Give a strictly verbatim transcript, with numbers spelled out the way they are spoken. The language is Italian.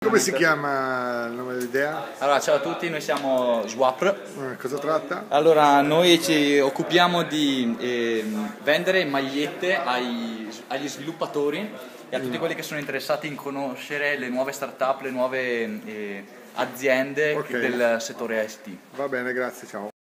Come si chiama il nome dell'idea? Allora, ciao a tutti, noi siamo Swap. Eh, cosa tratta? Allora, noi ci occupiamo di eh, vendere magliette ai, agli sviluppatori e a tutti quelli che sono interessati in conoscere le nuove start-up, le nuove eh, aziende Ok. del settore I C T. Va bene, grazie, ciao.